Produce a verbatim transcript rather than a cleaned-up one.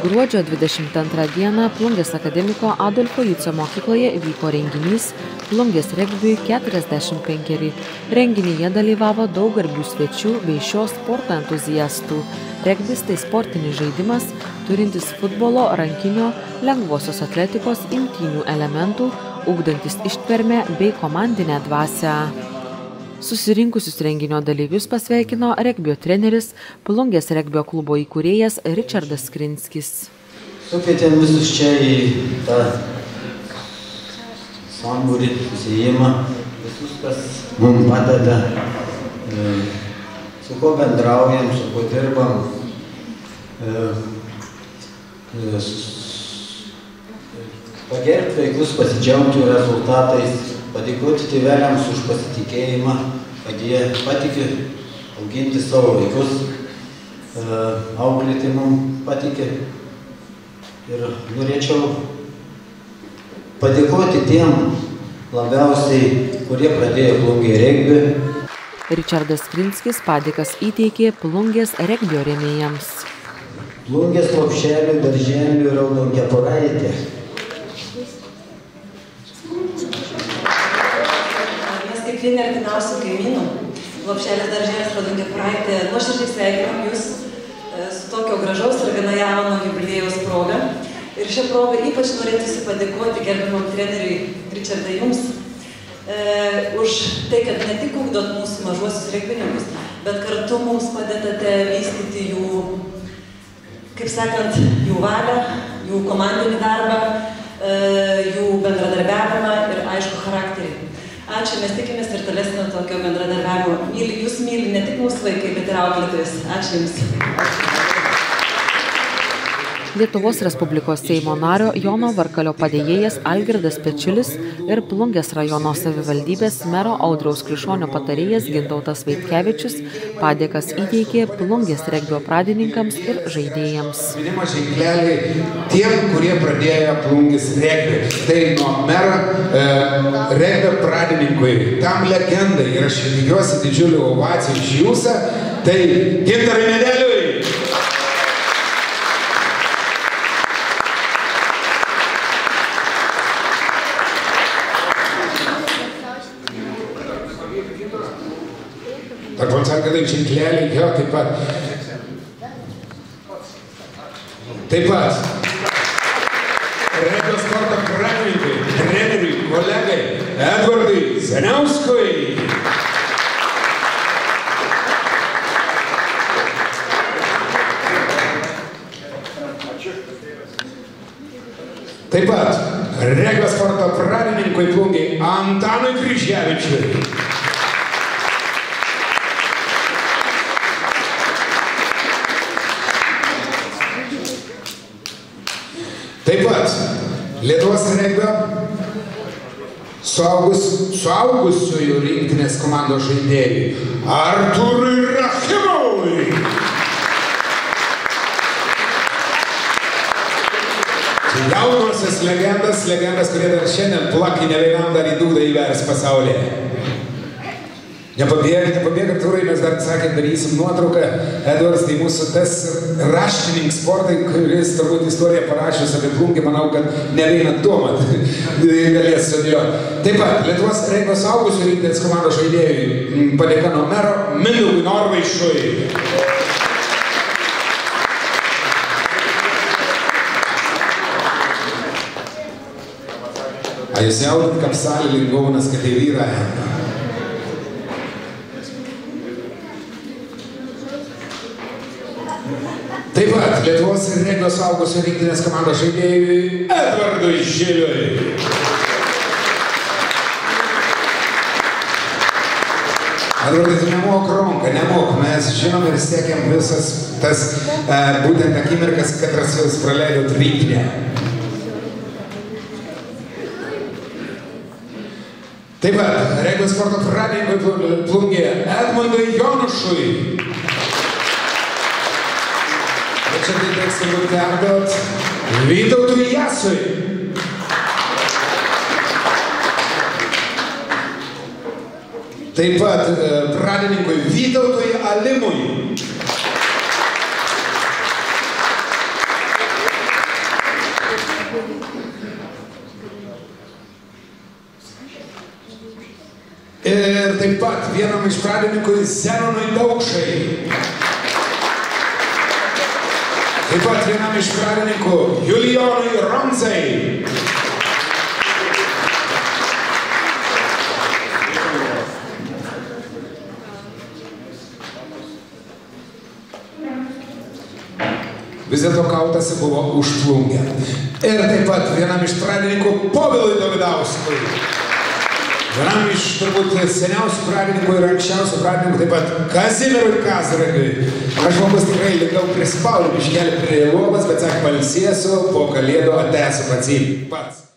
Gruodžio dvidešimt antrą dieną Plungės akademiko Adolfo Jucio mokykloje vyko renginys Plungės regbiui keturiasdešimt penkeri. Renginyje dalyvavo daug garbių svečių bei šio sporto entuziastų. Regbis tai sportinis žaidimas, turintis futbolo, rankinio, lengvosios atletikos, imtynių elementų, ugdantis ištvermę bei komandinę dvasią. Susirinkusius renginio dalyvius pasveikino regbio treneris, Plungės regbio klubo įkūrėjas Richardas Skrinskis. Sukvietėm visus čia į tą sambūrį, susijimą, visus, kas mums padeda, su kuo bendraujam, su kuo dirbam, pagerbti vaikus, pasidžiaugti rezultatais, padėkoti tėveliams už pasitikėjimą, kad jie patikė auginti savo vaikus, auklėti mums patikė. Ir norėčiau padėkoti tiem labiausiai, kurie pradėjo Plungėje regbį. Richardas Skrinskis padėkas įteikė Plungės regbio rėmėjams. Plungės lopšelių, darželių ir raudonkepuraitė. Vieni artimiausių kaimynų, Lopšelis darželis Raudonkepuraitė, nuoširdžiai sveikinam Jūs su tokio gražaus ir gana jauno jubiliejaus proga. Ir šią progą ypač norėtųsi padėkoti gerbiamam treneriui Richardai Jums e, už tai, kad ne tik ugdot mūsų mažuosius regbininkus, bet kartu mums padedate vystyti jų, kaip sakant, jų valią, jų komandinį darbą, e, jų bendradarbiavimą ir aišku charakterį. Ačiū, mes tikimės ir tolesnio tokio bendradarbiavimo. Myli, jūs myli ne tik mūsų vaikai, bet ir auklėtojus. Ačiū Jums. Lietuvos Respublikos Seimo nario Jono Varkalio padėjėjas Algirdas Pečiulis ir Plungės rajono savivaldybės mero Audriaus Klišonio patarėjas Gintautas Vaitkevičius padėkas įteikė Plungės regbio pradininkams ir žaidėjams. Minimo ženkleliai tiem, kurie pradėjo Plungės regbį. Tai nuo mero e, regbio pradininkui, tam legendai, ir aš tikiuosi didžiulių ovacijų iš jūsų, tai Gintarai Medeliui. Tak man sako, kad ženkleliai, jo, taip pat. Taip pat. Regbio sporto pradininkui, treneriui, kolegai Edvardui Zaniauskui. Taip pat. Regbio sporto pradininkui Plungėje Antanui Kryževičiui. Taip pat Lietuvos regbio suaugus, suaugusiųjų rinktinės komandos žaidėjai Artūrui Rachimovui. Jaunosios legendas, legendas, kurie dar šiandien plakį ne vienam dar į dūdą įvers pasaulyje. Nepabėg, nepabėg, Artūrai, mes dar sakėm, darysim nuotrauką. Edvardas, tai mūsų tas raštininkas sportai, kuris turbūt istoriją parašius apie Plungę, manau, kad ne vieną Tomą galės sudėlioti. Taip pat, Lietuvos regbio suaugusių rinktinės komandos žaidėjui padėka nuo mero Mindaugui Norvaišui. A jūs jaudit kapsalį Lingaunas, kad tai vyra. Taip pat Lietuvos regbio suaugusių rinktinės komandos žaidėjui Edvardui Žiliui. Edvardai, tu nemok ronką, nemok. Mes žinom ir siekiam visas tas e, būtent akimirkas, katras jūs praleidot rinktinę. Taip pat regbio sporto pradininkui Plungėje Edmundui Jonušui. Čia tai teks turbūt perduot Vytautui Jasui. Taip pat pradininkui Vytautui Alimui. Ir taip pat vienam iš pradininkų Zenonui Daukšai. Taip pat vienam iš pradininkų Julijonui Ronzai. Vis dėlto kautasi buvo už Plungę. Ir taip pat vienam iš pradininkų Povilui Davidauskui. Vienam iš turbūt seniausių pradininkų ir anksčiausių pradininkų taip pat Kazimierui Kazragiui. Aš žmogus tikrai likau prispaudžiu iškelį prie lovas, bet sak, palsėsiu, po kalėdų atėsiu pats į pats.